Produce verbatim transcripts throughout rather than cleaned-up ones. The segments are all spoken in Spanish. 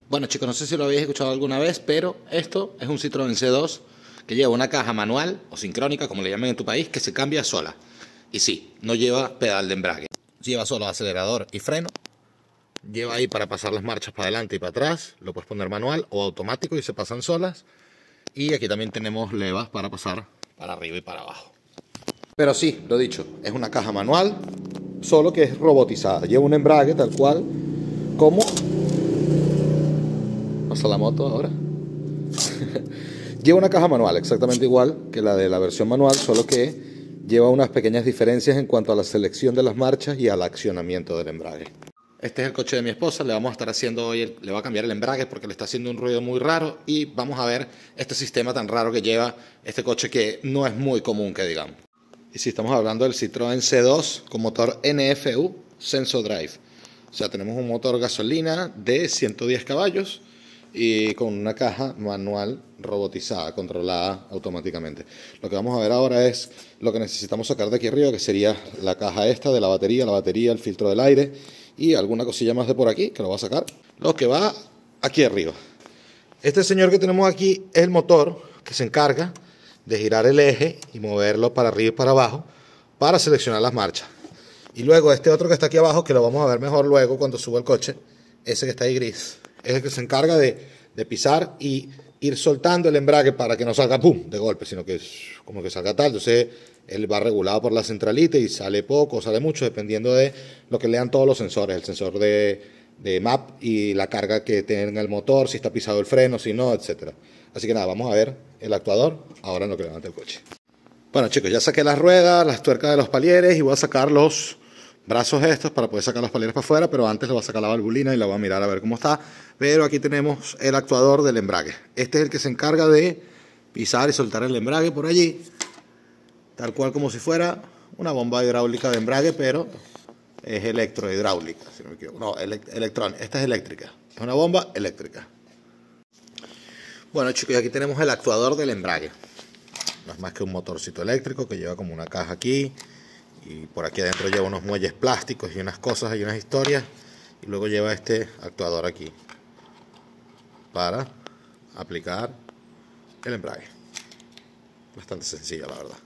Bueno chicos, no sé si lo habéis escuchado alguna vez, pero esto es un Citroën C dos que lleva una caja manual o sincrónica, como le llaman en tu país, que se cambia sola. Y sí, no lleva pedal de embrague. Lleva solo acelerador y freno. Lleva ahí para pasar las marchas para adelante y para atrás. Lo puedes poner manual o automático y se pasan solas. Y aquí también tenemos levas para pasar para arriba y para abajo. Pero sí, lo dicho, es una caja manual, solo que es robotizada. Lleva un embrague tal cual como... Pasa la moto ahora. Lleva una caja manual exactamente igual que la de la versión manual, solo que lleva unas pequeñas diferencias en cuanto a la selección de las marchas y al accionamiento del embrague. Este es el coche de mi esposa, le vamos a estar haciendo hoy, el, le va a cambiar el embrague porque le está haciendo un ruido muy raro y vamos a ver este sistema tan raro que lleva este coche que no es muy común que digamos. Y si estamos hablando del Citroën C dos con motor N F U Sensodrive. O sea, tenemos un motor gasolina de ciento diez caballos y con una caja manual robotizada, controlada automáticamente. Lo que vamos a ver ahora es lo que necesitamos sacar de aquí arriba, que sería la caja esta de la batería, la batería, el filtro del aire y alguna cosilla más de por aquí, que lo va a sacar. Lo que va aquí arriba. Este señor que tenemos aquí es el motor que se encarga de girar el eje y moverlo para arriba y para abajo para seleccionar las marchas. Y luego este otro que está aquí abajo, que lo vamos a ver mejor luego cuando suba el coche, ese que está ahí gris, es el que se encarga de, de pisar y ir soltando el embrague para que no salga pum de golpe, sino que como que salga tal. Entonces él va regulado por la centralita y sale poco o sale mucho dependiendo de lo que lean todos los sensores, el sensor de, de M A P y la carga que tenga el motor, si está pisado el freno, si no, etcétera. Así que nada, vamos a ver el actuador ahora en lo que levanta el coche. Bueno chicos, ya saqué las ruedas, las tuercas de los palieres y voy a sacar los brazos estos para poder sacar los palieres para afuera, pero antes le voy a sacar la valvulina y la voy a mirar a ver cómo está. Pero aquí tenemos el actuador del embrague. Este es el que se encarga de pisar y soltar el embrague por allí, tal cual como si fuera una bomba hidráulica de embrague, pero es electrohidráulica, si no me equivoco. No, elect electrón, esta es eléctrica, es una bomba eléctrica. Bueno chicos, aquí tenemos el actuador del embrague. No es más que un motorcito eléctrico que lleva como una caja aquí. Y por aquí adentro lleva unos muelles plásticos y unas cosas y unas historias. Y luego lleva este actuador aquí para aplicar el embrague. Bastante sencillo, la verdad.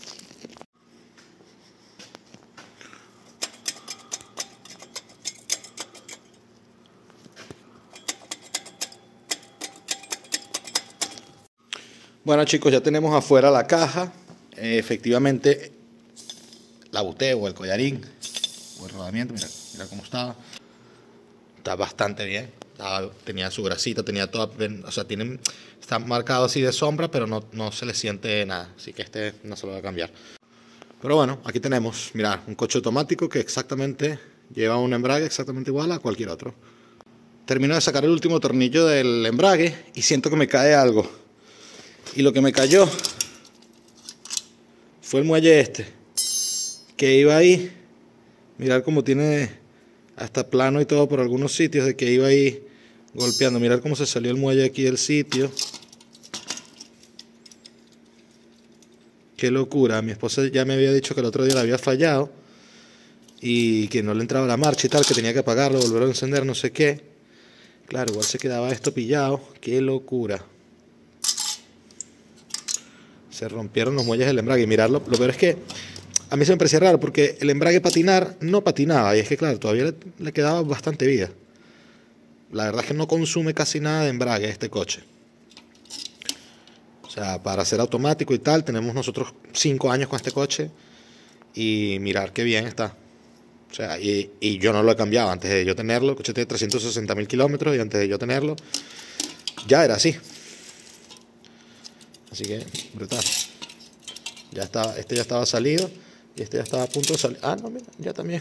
Bueno chicos, ya tenemos afuera la caja. Eh, efectivamente la buteo o el collarín o el rodamiento, mira, mira cómo estaba. Está bastante bien. Estaba, tenía su grasita, tenía toda, o sea, tiene, está marcado así de sombra, pero no, no se le siente nada. Así que este no se lo voy a cambiar. Pero bueno, aquí tenemos, mira, un coche automático que exactamente lleva un embrague exactamente igual a cualquier otro. Termino de sacar el último tornillo del embrague y siento que me cae algo. Y lo que me cayó fue el muelle este, que iba ahí. Mirar cómo tiene hasta plano y todo por algunos sitios, de que iba ahí golpeando. Mirar cómo se salió el muelle aquí del sitio. Qué locura. Mi esposa ya me había dicho que el otro día le había fallado y que no le entraba la marcha y tal, que tenía que apagarlo, volver a encender, no sé qué. Claro, igual se quedaba esto pillado. Qué locura. Se rompieron los muelles del embrague. Y mirarlo, lo peor es que a mí se me parecía raro porque el embrague patinar no patinaba. Y es que claro, todavía le, le quedaba bastante vida. La verdad es que no consume casi nada de embrague este coche. O sea, para ser automático y tal, tenemos nosotros cinco años con este coche. Y mirar qué bien está. O sea, y, y yo no lo he cambiado antes de yo tenerlo. El coche tiene trescientos sesenta mil kilómetros y antes de yo tenerlo ya era así. Así que, brutal. Ya estaba, este ya estaba salido y este ya estaba a punto de salir. Ah, no, mira, ya también.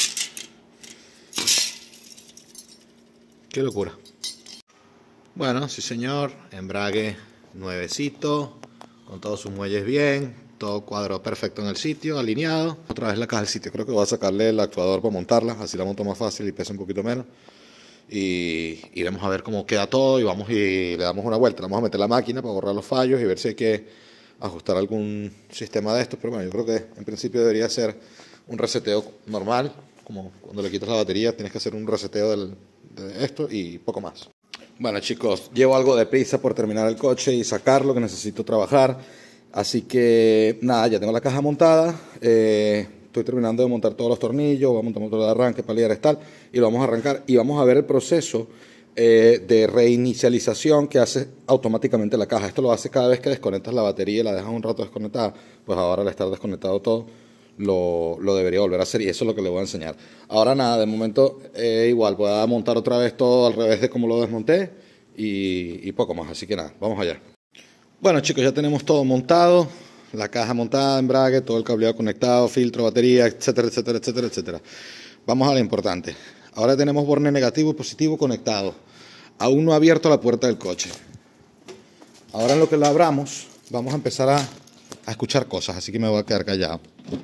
Qué locura. Bueno, sí señor, embrague nuevecito, con todos sus muelles bien, todo cuadro perfecto en el sitio, alineado. Otra vez la caja del sitio, creo que voy a sacarle el actuador para montarla, así la monto más fácil y pesa un poquito menos. Y iremos a ver cómo queda todo y vamos y le damos una vuelta. Le vamos a meter la máquina para borrar los fallos y ver si hay que ajustar algún sistema de estos. Pero bueno, yo creo que en principio debería ser un reseteo normal, como cuando le quitas la batería tienes que hacer un reseteo del, de esto y poco más. Bueno chicos, llevo algo de prisa por terminar el coche y sacarlo, que necesito trabajar. Así que nada, ya tengo la caja montada. Eh, estoy terminando de montar todos los tornillos, voy a montar motor de arranque, palillas, tal, y lo vamos a arrancar. Y vamos a ver el proceso eh, de reinicialización que hace automáticamente la caja. Esto lo hace cada vez que desconectas la batería y la dejas un rato desconectada. Pues ahora al estar desconectado todo, lo, lo debería volver a hacer, y eso es lo que le voy a enseñar. Ahora nada, de momento eh, igual voy a montar otra vez todo al revés de como lo desmonté y, y poco más, así que nada, vamos allá. Bueno chicos, ya tenemos todo montado, la caja montada, embrague, todo el cableado conectado, filtro, batería, etcétera, etcétera, etcétera, etcétera. Vamos a lo importante. Ahora tenemos borne negativo y positivo conectado. Aún no ha abierto la puerta del coche. Ahora en lo que la abramos, vamos a empezar a, a escuchar cosas, así que me voy a quedar callado.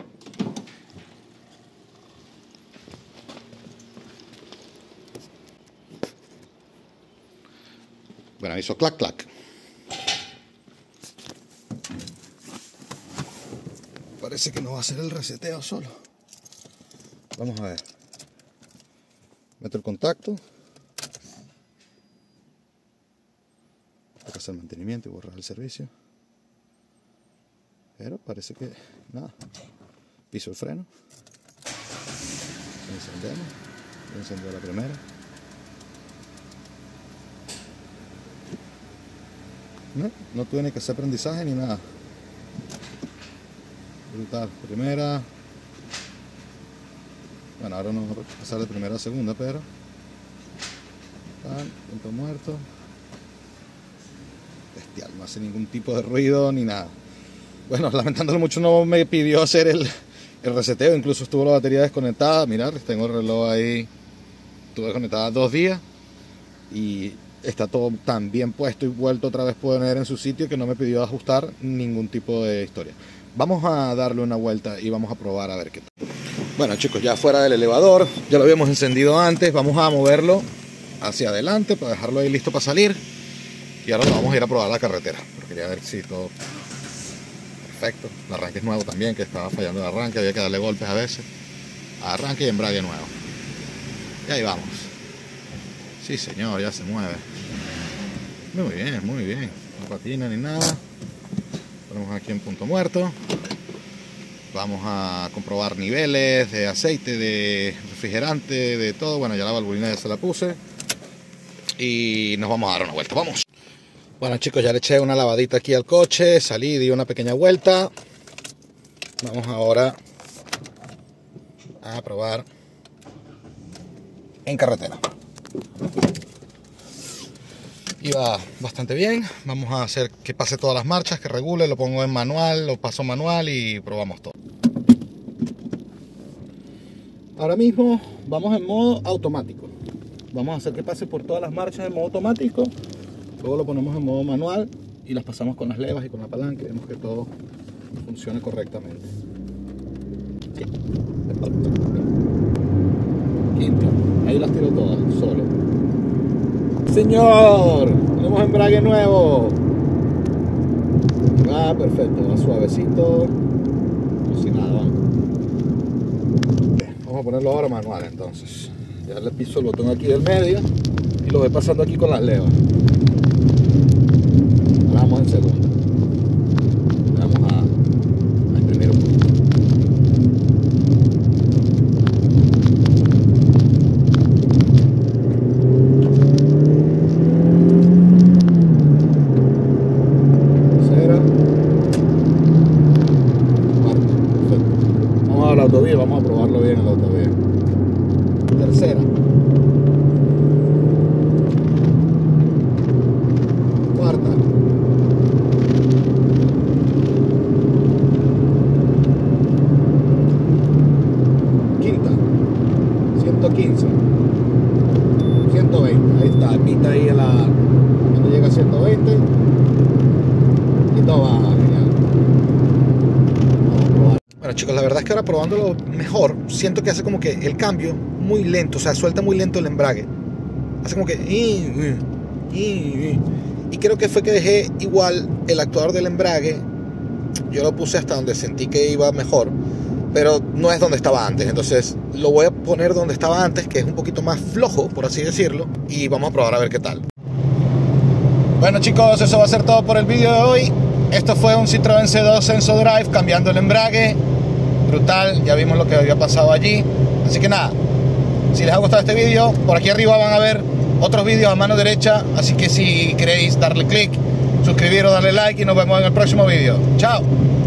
Bueno, hizo clac clac. Parece que no va a ser el reseteo solo. Vamos a ver. Meto el contacto. Hay que hacer mantenimiento y borrar el servicio. Pero parece que nada. Piso el freno. Encendemos. Encendió la primera. No, no tuve ni que hacer aprendizaje ni nada. Brutal. Primera. Bueno, ahora no vamos a pasar de primera a segunda, pero punto muerto. Bestial, no hace ningún tipo de ruido ni nada. Bueno, lamentándolo mucho, no me pidió hacer el, el reseteo. Incluso estuvo la batería desconectada. Mirad, tengo el reloj ahí. Estuvo desconectada dos días y está todo tan bien puesto y vuelto otra vez a poner en su sitio que no me pidió ajustar ningún tipo de historia. Vamos a darle una vuelta y vamos a probar a ver qué tal. Bueno chicos, ya fuera del elevador, ya lo habíamos encendido antes. Vamos a moverlo hacia adelante para dejarlo ahí listo para salir. Y ahora lo vamos a ir a probar la carretera, porque quería ver si todo perfecto. El arranque es nuevo también, que estaba fallando el arranque, había que darle golpes a veces. Arranque y embrague nuevo. Y ahí vamos. Sí señor, ya se mueve. Muy bien, muy bien. No patina ni nada. Ponemos aquí en punto muerto. Vamos a comprobar niveles de aceite, de refrigerante, de todo. Bueno, ya la valvulina ya se la puse. Y nos vamos a dar una vuelta. Vamos. Bueno chicos, ya le eché una lavadita aquí al coche. Salí, di una pequeña vuelta. Vamos ahora a probar en carretera. Y va bastante bien. Vamos a hacer que pase todas las marchas, que regule, lo pongo en manual, lo paso manual y probamos todo. Ahora mismo vamos en modo automático. Vamos a hacer que pase por todas las marchas en modo automático. Luego lo ponemos en modo manual y las pasamos con las levas y con la palanca. Vemos que todo funcione correctamente. Quinto. Ahí las tiro todas, solo. ¡Señor! Tenemos embrague nuevo. Va perfecto, va suavecito. Como si nada, vamos. Vamos a ponerlo ahora manual entonces. Ya le piso el botón aquí del medio y lo voy pasando aquí con las levas. Ahora vamos en segundo. Vamos a, a imprimir un poquito. Autovía, vamos a probarlo bien en la autovía. Tercera. Cuarta. Quinta. ciento quince. ciento veinte. Ahí está, pita ahí a la. Cuando llega a ciento veinte. Y todo va genial. Bueno chicos, la verdad es que ahora probándolo mejor, siento que hace como que el cambio muy lento, o sea, suelta muy lento el embrague. Hace como que... Y creo que fue que dejé igual el actuador del embrague. Yo lo puse hasta donde sentí que iba mejor, pero no es donde estaba antes. Entonces lo voy a poner donde estaba antes, que es un poquito más flojo, por así decirlo. Y vamos a probar a ver qué tal. Bueno chicos, eso va a ser todo por el vídeo de hoy. Esto fue un Citroën C dos Senso Drive cambiando el embrague. Brutal, ya vimos lo que había pasado allí. Así que nada, si les ha gustado este vídeo, por aquí arriba van a ver otros vídeos a mano derecha. Así que si queréis darle click, suscribiros, darle like y nos vemos en el próximo vídeo. Chao.